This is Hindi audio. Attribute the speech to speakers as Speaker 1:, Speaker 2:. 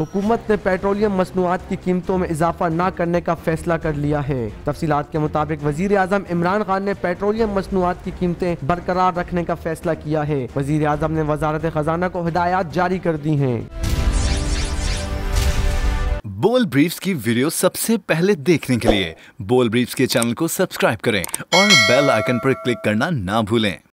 Speaker 1: हुकूमत ने पेट्रोलियम मसनूआत की कीमतों में इजाफा न करने का फैसला कर लिया है। तफसीलात के मुताबिक वजीर आजम इमरान खान ने पेट्रोलियम मसनूआत की कीमतें बरकरार रखने का फैसला किया है। वजीर आजम ने वजारत खजाना को हिदायत जारी कर दी हैं।
Speaker 2: बोल ब्रीफ्स की वीडियो सबसे पहले देखने के लिए बोल ब्रीफ्स के चैनल को सब्सक्राइब करें और बेल आइकन पर क्लिक करना ना भूलें।